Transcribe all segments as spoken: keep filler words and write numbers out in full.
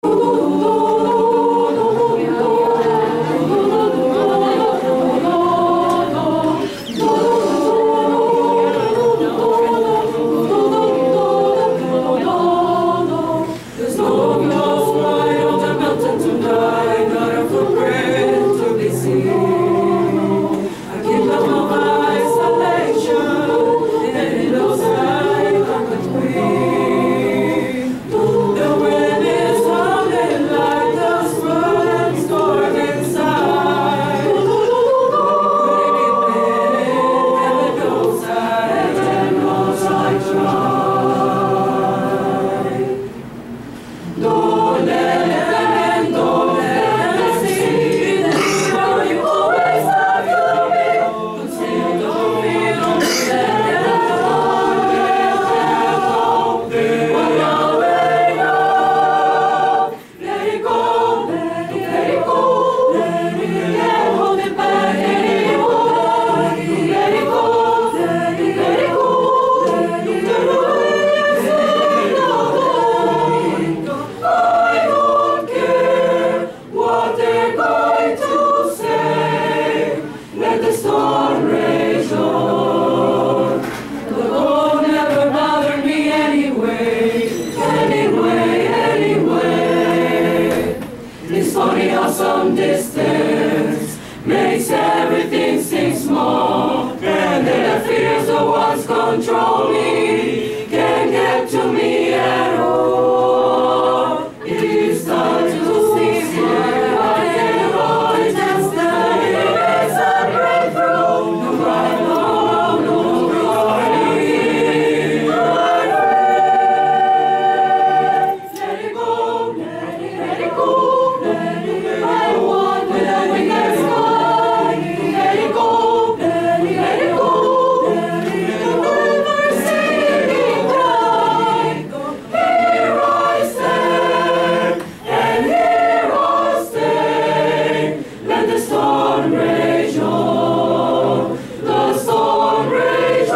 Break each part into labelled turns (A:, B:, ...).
A: Some distance makes everything seem small, and then the fears that once control me can't get to me at all. It's time to see here, I can hold just that it is a breakthrough. No right, no wrong, no glory. Let it go, let it, let it go, let it go. I want when I win the sky. Let it go, let it, let it go, let it go. Never singing cry. Here I stand, and here I'll stay. Let the storm rage on, the storm rage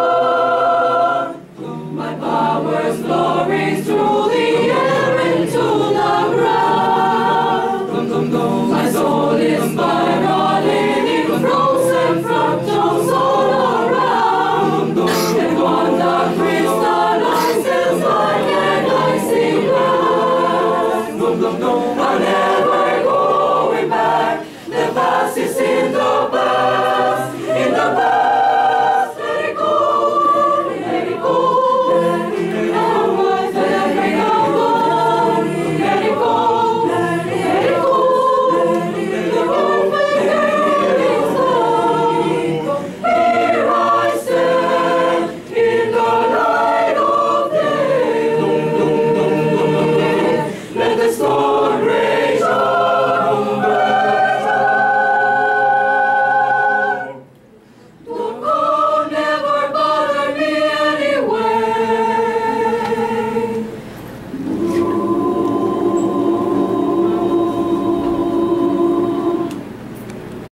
A: on. My powers glories through the air into the ground. My soul is spiraling in frozen fractals all around, and one that crystallizes like an icy glass. I'm never going back, the past is